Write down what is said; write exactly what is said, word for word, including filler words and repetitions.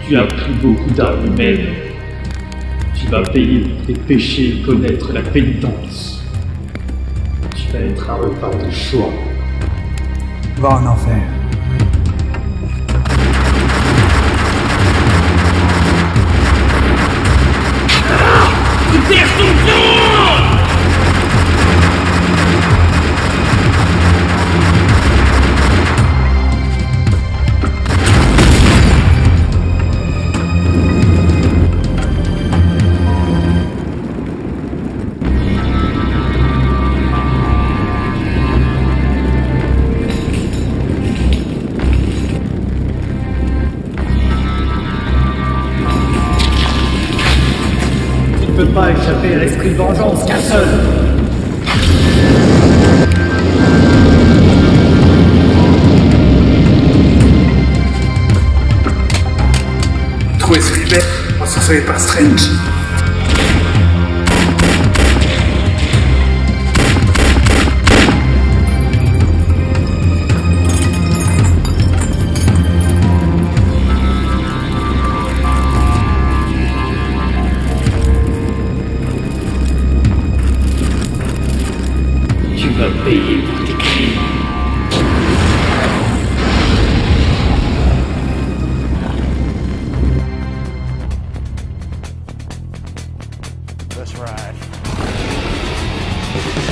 Tu as pris beaucoup d'âmes humaines. Tu vas payer pour tes péchés et connaître la pénitence. Tu vas être un repas de choix. Va en enfer. Tu perds ton temps! Tu ne peux pas échapper à l'esprit de vengeance, qu'un seul. Trouver ce libère, on se soyez pas Strange. Tu vas payer pour tes crimes. Let's ride.